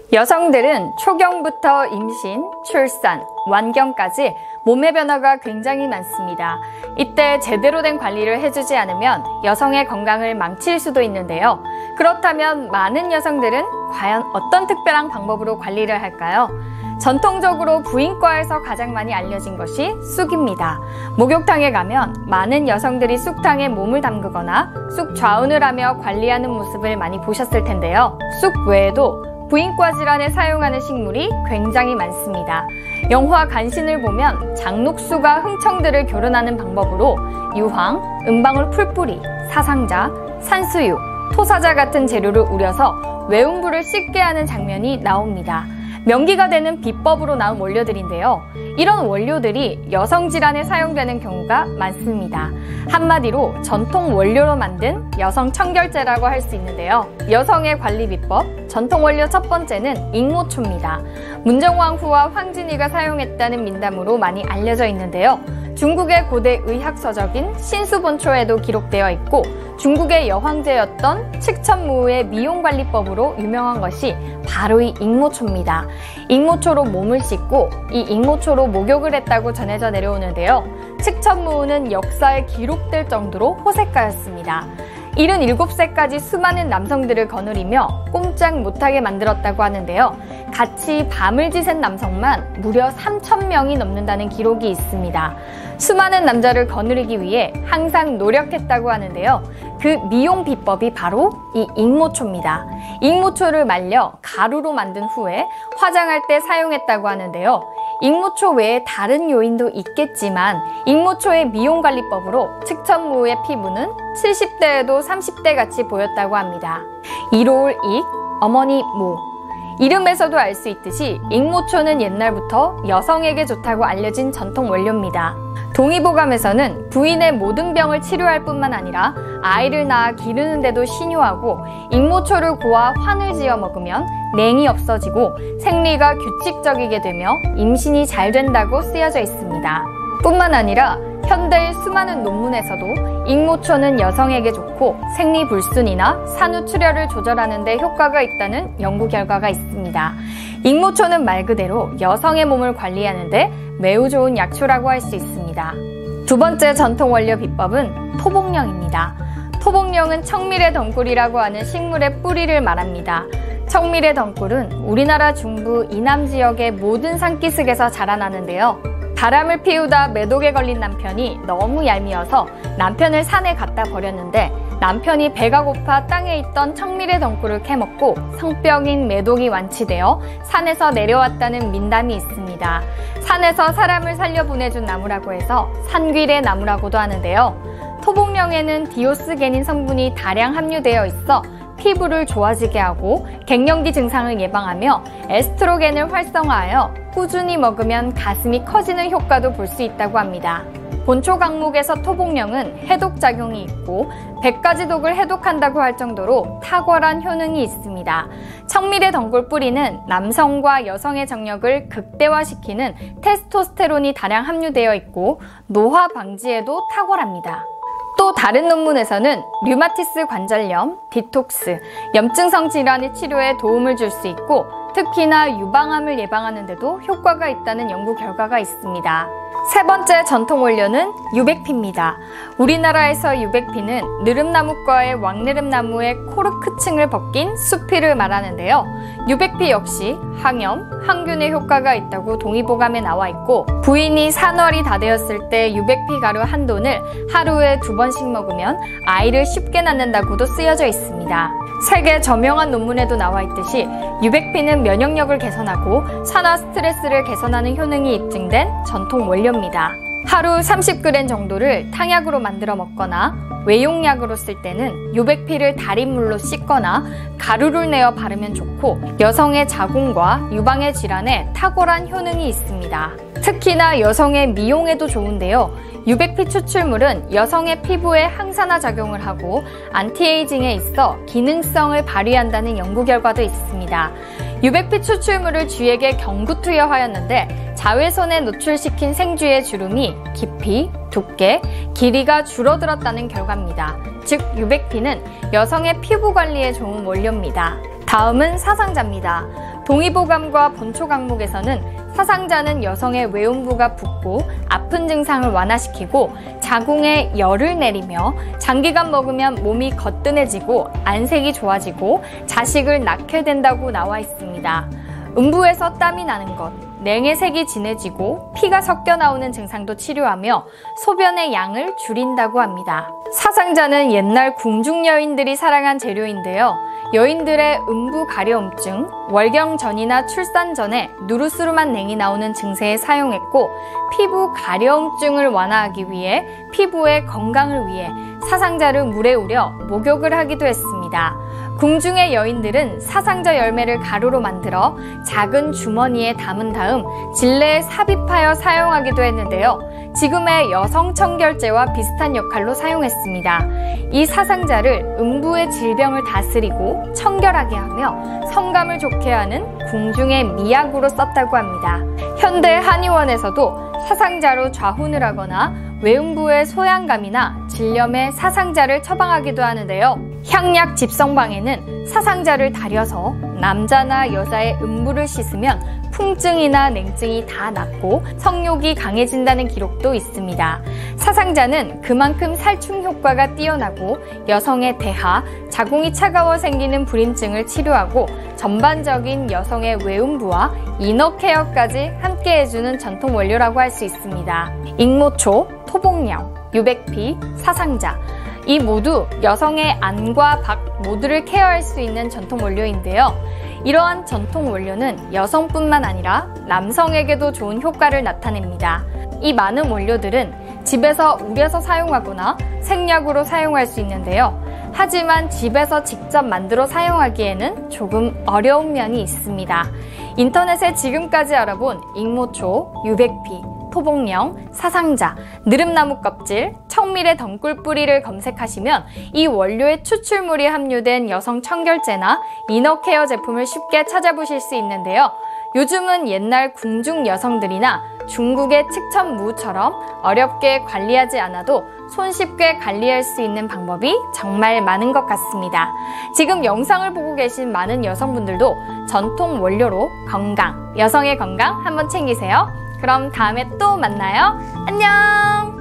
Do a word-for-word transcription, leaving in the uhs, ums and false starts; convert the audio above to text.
여성들은 초경부터 임신, 출산, 완경까지 몸의 변화가 굉장히 많습니다. 이때 제대로 된 관리를 해주지 않으면 여성의 건강을 망칠 수도 있는데요. 그렇다면 많은 여성들은 과연 어떤 특별한 방법으로 관리를 할까요? 전통적으로 부인과에서 가장 많이 알려진 것이 쑥입니다. 목욕탕에 가면 많은 여성들이 쑥탕에 몸을 담그거나 쑥 좌운을 하며 관리하는 모습을 많이 보셨을 텐데요. 쑥 외에도 부인과 질환에 사용하는 식물이 굉장히 많습니다. 영화 간신을 보면 장녹수가 흥청들을 교련하는 방법으로 유황, 은방울 풀뿌리, 사상자, 산수유, 토사자 같은 재료를 우려서 외음부를 씻게 하는 장면이 나옵니다. 명기가 되는 비법으로 나온 원료들인데요. 이런 원료들이 여성 질환에 사용되는 경우가 많습니다. 한마디로 전통 원료로 만든 여성 청결제라고 할 수 있는데요. 여성의 관리 비법, 전통 원료 첫 번째는 익모초입니다. 문정왕후와 황진이가 사용했다는 민담으로 많이 알려져 있는데요. 중국의 고대 의학서적인 신수본초에도 기록되어 있고 중국의 여황제였던 칙천무의 미용관리법으로 유명한 것이 바로 이 익모초입니다. 익모초로 몸을 씻고 이 익모초로 목욕을 했다고 전해져 내려오는데요. 칙천무는 역사에 기록될 정도로 호색가였습니다. 칠십칠 세까지 수많은 남성들을 거느리며 꼼짝 못하게 만들었다고 하는데요. 같이 밤을 지샌 남성만 무려 삼천 명이 넘는다는 기록이 있습니다. 수많은 남자를 거느리기 위해 항상 노력했다고 하는데요. 그 미용 비법이 바로 이 익모초입니다. 익모초를 말려 가루로 만든 후에 화장할 때 사용했다고 하는데요. 익모초 외에 다른 요인도 있겠지만 익모초의 미용관리법으로 칙천무의 피부는 칠십 대에도 삼십 대 같이 보였다고 합니다. 이로울 익, 어머니 모. 이름에서도 알 수 있듯이 익모초는 옛날부터 여성에게 좋다고 알려진 전통 원료입니다. 동의보감에서는 부인의 모든 병을 치료할 뿐만 아니라 아이를 낳아 기르는 데도 신효하고 익모초를 고아 환을 지어 먹으면 냉이 없어지고 생리가 규칙적이게 되며 임신이 잘 된다고 쓰여져 있습니다. 뿐만 아니라 현대의 수많은 논문에서도 익모초는 여성에게 좋고 생리불순이나 산후출혈을 조절하는 데 효과가 있다는 연구 결과가 있습니다. 익모초는 말 그대로 여성의 몸을 관리하는 데 매우 좋은 약초라고 할 수 있습니다. 두 번째 전통 원료 비법은 토복령입니다. 토복령은 청밀의 덩굴이라고 하는 식물의 뿌리를 말합니다. 청밀의 덩굴은 우리나라 중부 이남 지역의 모든 산기슭에서 자라나는데요. 바람을 피우다 매독에 걸린 남편이 너무 얄미워서 남편을 산에 갖다 버렸는데 남편이 배가 고파 땅에 있던 청밀의 덩굴을 캐먹고 성병인 매독이 완치되어 산에서 내려왔다는 민담이 있습니다. 산에서 사람을 살려 보내준 나무라고 해서 산귀래 나무라고도 하는데요. 토복령에는 디오스게닌 성분이 다량 함유되어 있어 피부를 좋아지게 하고 갱년기 증상을 예방하며 에스트로겐을 활성화하여 꾸준히 먹으면 가슴이 커지는 효과도 볼 수 있다고 합니다. 본초 강목에서 토복령은 해독작용이 있고 백 가지 독을 해독한다고 할 정도로 탁월한 효능이 있습니다. 청밀의 덩굴 뿌리는 남성과 여성의 정력을 극대화시키는 테스토스테론이 다량 함유되어 있고 노화 방지에도 탁월합니다. 또 다른 논문에서는 류마티스 관절염, 디톡스, 염증성 질환의 치료에 도움을 줄 수 있고 특히나 유방암을 예방하는 데도 효과가 있다는 연구 결과가 있습니다. 세 번째 전통 원료는 유백피입니다. 우리나라에서 유백피는 느릅나무과의 왕느릅나무의 코르크층을 벗긴 수피를 말하는데요. 유백피 역시 항염, 항균에 효과가 있다고 동의보감에 나와 있고 부인이 산월이 다 되었을 때 유백피 가루 한 돈을 하루에 두 번씩 먹으면 아이를 쉽게 낳는다고도 쓰여져 있습니다. 세계 저명한 논문에도 나와 있듯이 유백피는 면역력을 개선하고 산화 스트레스를 개선하는 효능이 입증된 전통 원료입니다. 하루 삼십 그램 정도를 탕약으로 만들어 먹거나 외용약으로 쓸 때는 유백피를 달인물로 씻거나 가루를 내어 바르면 좋고 여성의 자궁과 유방의 질환에 탁월한 효능이 있습니다. 특히나 여성의 미용에도 좋은데요. 유백피 추출물은 여성의 피부에 항산화 작용을 하고 안티에이징에 있어 기능성을 발휘한다는 연구 결과도 있습니다. 유백피 추출물을 쥐에게 경구 투여하였는데 자외선에 노출시킨 생쥐의 주름이 깊이, 두께, 길이가 줄어들었다는 결과입니다. 즉 유백피는 여성의 피부 관리에 좋은 원료입니다. 다음은 사상자입니다. 동의보감과 본초강목에서는 사상자는 여성의 외음부가 붓고 아픈 증상을 완화시키고 자궁에 열을 내리며 장기간 먹으면 몸이 거뜬해지고 안색이 좋아지고 자식을 낳게 된다고 나와 있습니다. 음부에서 땀이 나는 것, 냉의 색이 진해지고 피가 섞여 나오는 증상도 치료하며 소변의 양을 줄인다고 합니다. 사상자는 옛날 궁중 여인들이 사랑한 재료인데요. 여인들의 음부 가려움증, 월경 전이나 출산 전에 누르스름한 냉이 나오는 증세에 사용했고 피부 가려움증을 완화하기 위해 피부의 건강을 위해 사상자를 물에 우려 목욕을 하기도 했습니다. 궁중의 여인들은 사상자 열매를 가루로 만들어 작은 주머니에 담은 다음 질레에 삽입하여 사용하기도 했는데요. 지금의 여성 청결제와 비슷한 역할로 사용했습니다. 이 사상자를 음부의 질병을 다스리고 청결하게 하며 성감을 좋게 하는 궁중의 미약으로 썼다고 합니다. 현대 한의원에서도 사상자로 좌훈을 하거나 외음부의 소양감이나 질염에 사상자를 처방하기도 하는데요. 향약 집성방에는 사상자를 달여서 남자나 여자의 음부를 씻으면 풍증이나 냉증이 다 낫고 성욕이 강해진다는 기록도 있습니다. 사상자는 그만큼 살충 효과가 뛰어나고 여성의 대하, 자궁이 차가워 생기는 불임증을 치료하고 전반적인 여성의 외음부와 이너 케어까지 함께 해주는 전통 원료라고 할 수 있습니다. 익모초, 토복령, 유백피, 사상자 이 모두 여성의 안과 박 모두를 케어할 수 있는 전통 원료인데요. 이러한 전통 원료는 여성뿐만 아니라 남성에게도 좋은 효과를 나타냅니다. 이 많은 원료들은 집에서 우려서 사용하거나 생약으로 사용할 수 있는데요. 하지만 집에서 직접 만들어 사용하기에는 조금 어려운 면이 있습니다. 인터넷에 지금까지 알아본 익모초, 유백피, 토복령, 사상자, 느릅나무 껍질, 청밀의 덩굴 뿌리를 검색하시면 이 원료의 추출물이 함유된 여성 청결제나 이너케어 제품을 쉽게 찾아보실 수 있는데요. 요즘은 옛날 궁중 여성들이나 중국의 칡천무처럼 어렵게 관리하지 않아도 손쉽게 관리할 수 있는 방법이 정말 많은 것 같습니다. 지금 영상을 보고 계신 많은 여성분들도 전통 원료로 건강, 여성의 건강 한번 챙기세요. 그럼 다음에 또 만나요. 안녕!